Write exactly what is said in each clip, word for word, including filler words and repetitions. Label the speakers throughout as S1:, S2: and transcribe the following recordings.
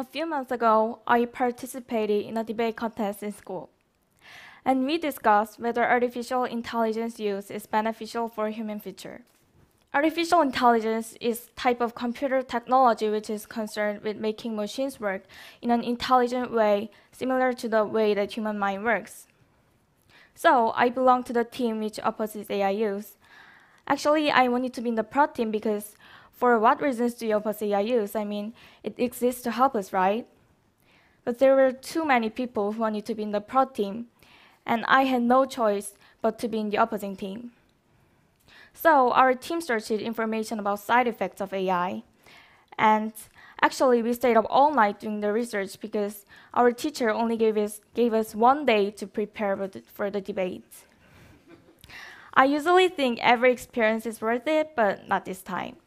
S1: few months ago, I participated in a debate contest in school, and we discussed whether artificial intelligence use is beneficial for human future. Artificial intelligence is a type of computer technology which is concerned with making machines work in an intelligent way, similar to the way that human mind works. So, I belong to the team which opposes A I use. Actually, I wanted to be in the pro team because for what reasons do you oppose A I use? I mean, it exists to help us, right? But there were too many people who wanted to be in the pro team, and I had no choice but to be in the opposing team. So our team searched information about side effects of A I, and actually we stayed up all night doing the research because our teacher only gave us, gave us one day to prepare for the debate. I usually think every experience is worth it, but not this time.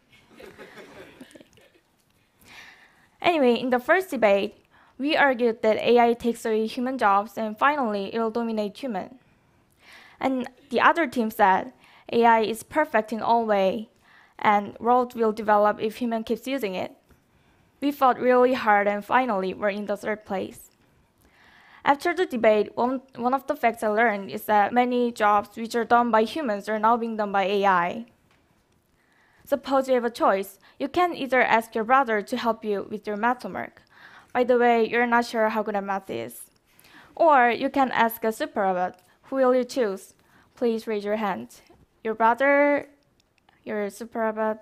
S1: Anyway, in the first debate, we argued that A I takes away human jobs and finally it will dominate human. And the other team said A I is perfect in all ways and world will develop if human keeps using it. We fought really hard and finally we're in the third place. After the debate, one, one of the facts I learned is that many jobs which are done by humans are now being done by A I. Suppose you have a choice. You can either ask your brother to help you with your math homework. By the way, you're not sure how good at math is. Or you can ask a super robot. Who will you choose? Please raise your hand. Your brother, your super robot.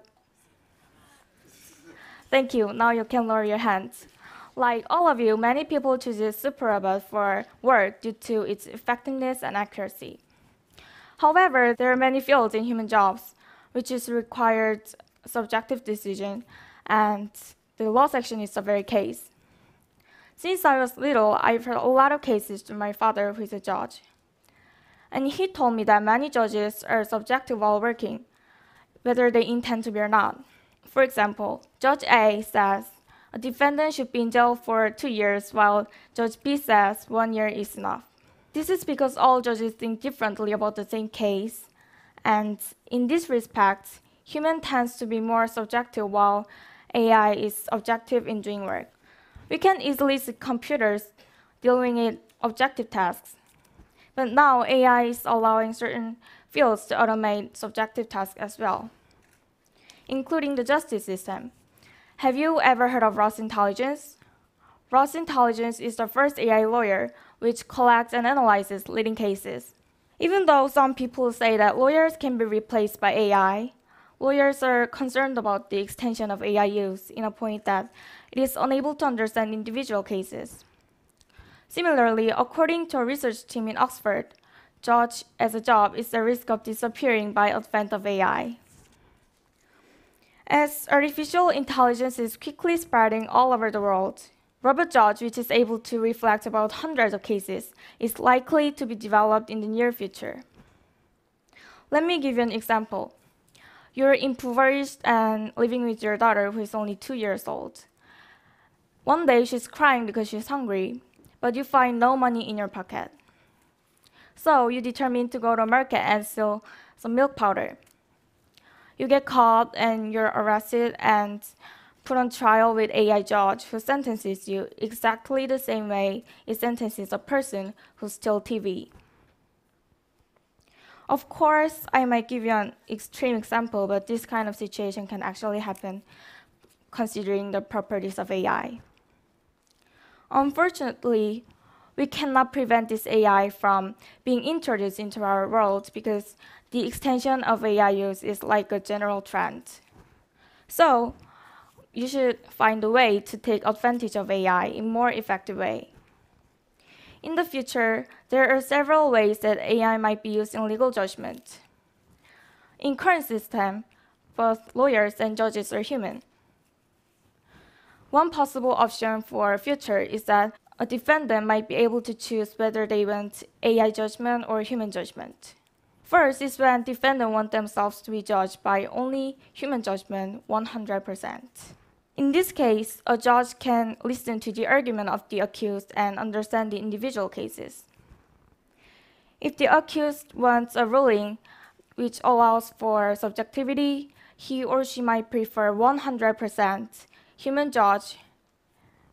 S1: Thank you. Now you can lower your hands. Like all of you, many people choose super robot for work due to its effectiveness and accuracy. However, there are many fields in human jobs which is required subjective decision, and the law section is the very case. Since I was little, I've heard a lot of cases from my father, who is a judge. And he told me that many judges are subjective while working, whether they intend to be or not. For example, Judge A says a defendant should be in jail for two years, while Judge B says one year is enough. This is because all judges think differently about the same case, and in this respect, human tends to be more subjective while A I is objective in doing work. We can easily see computers dealing with objective tasks, but now A I is allowing certain fields to automate subjective tasks as well, including the justice system. Have you ever heard of Ross Intelligence? Ross Intelligence is the first A I lawyer which collects and analyzes leading cases. Even though some people say that lawyers can be replaced by A I, lawyers are concerned about the extension of A I use in a point that it is unable to understand individual cases. Similarly, according to a research team in Oxford, judge as a job is at risk of disappearing by advent of A I. As artificial intelligence is quickly spreading all over the world, robot judge, which is able to reflect about hundreds of cases, is likely to be developed in the near future. Let me give you an example. You're impoverished and living with your daughter, who is only two years old. One day she's crying because she's hungry, but you find no money in your pocket. So you determine to go to a market and steal some milk powder. You get caught and you're arrested and put on trial with A I judge who sentences you exactly the same way it sentences a person who steals T V. Of course, I might give you an extreme example, but this kind of situation can actually happen considering the properties of A I. Unfortunately, we cannot prevent this A I from being introduced into our world because the extension of A I use is like a general trend. So, you should find a way to take advantage of A I in a more effective way. In the future, there are several ways that A I might be used in legal judgment. In current system, both lawyers and judges are human. One possible option for future is that a defendant might be able to choose whether they want A I judgment or human judgment. First is when defendants want themselves to be judged by only human judgment one hundred percent. In this case, a judge can listen to the argument of the accused and understand the individual cases. If the accused wants a ruling which allows for subjectivity, he or she might prefer one hundred percent human judge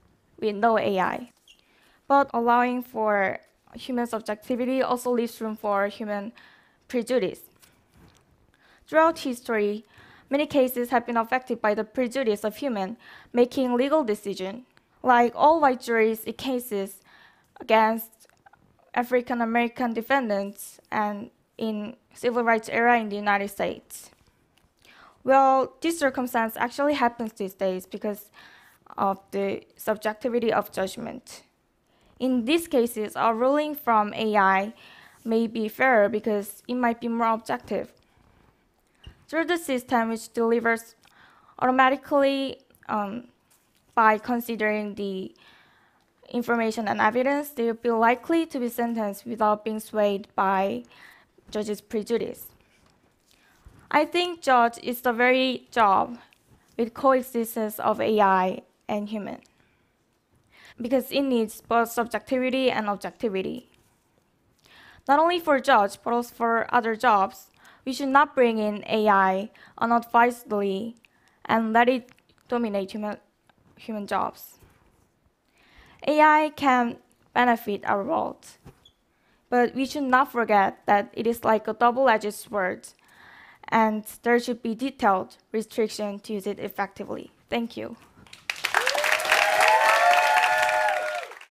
S1: with no A I. But allowing for human subjectivity also leaves room for human prejudice. Throughout history, many cases have been affected by the prejudice of humans making legal decisions. Like all white juries in cases against African American defendants and in civil rights era in the United States. Well, this circumstance actually happens these days because of the subjectivity of judgment. In these cases, a ruling from A I may be fairer because it might be more objective. Through the system which delivers automatically um, by considering the information and evidence, they will be likely to be sentenced without being swayed by judge's prejudice. I think judge is the very job with coexistence of A I and human, because it needs both subjectivity and objectivity. Not only for judge, but also for other jobs, we should not bring in A I unadvisedly and let it dominate human, human jobs. A I can benefit our world, but we should not forget that it is like a double-edged sword, and there should be detailed restriction to use it effectively. Thank you.